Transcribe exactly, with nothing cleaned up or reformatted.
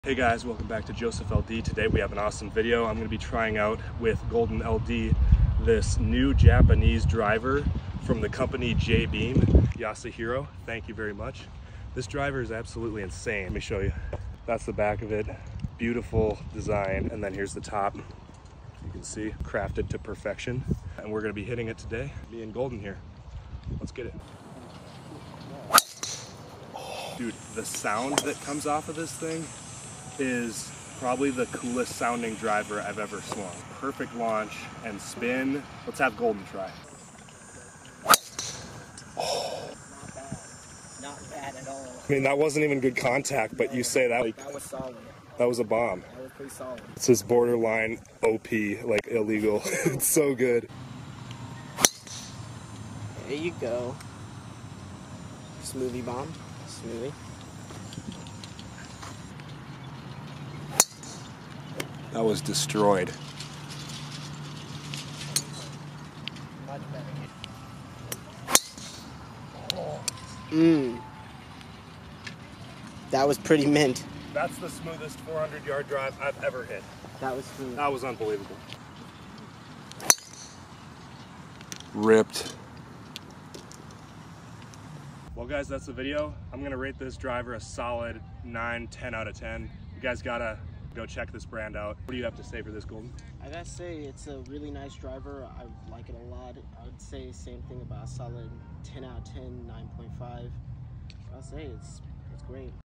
Hey guys, welcome back to Joseph L D. Today we have an awesome video. I'm going to be trying out with Golden L D this new Japanese driver from the company J-Beam. Yasuhiro, thank you very much. This driver is absolutely insane. Let me show you. That's the back of it. Beautiful design. And then here's the top. You can see, crafted to perfection. And we're going to be hitting it today. Me and Golden here. Let's get it. Dude, the sound that comes off of this thing is probably the coolest sounding driver I've ever swung. Perfect launch and spin. Let's have Golden try. Oh. Not bad. Not bad at all. I mean, that wasn't even good contact, but you say that like that was solid. That was a bomb. That was pretty solid. It's this borderline O P, like illegal. It's so good. There you go. Smoothie bomb. Smoothie. That was destroyed. Much better. Mmm. That was pretty mint. That's the smoothest four hundred yard drive I've ever hit. That was smooth. That was unbelievable. Ripped. Well guys, that's the video. I'm gonna rate this driver a solid nine, ten out of ten. You guys gotta go check this brand out. What do you have to say for this, Golden? I gotta say, it's a really nice driver. I like it a lot. I would say same thing about a solid ten out of ten, nine point five. I'll say it's it's great.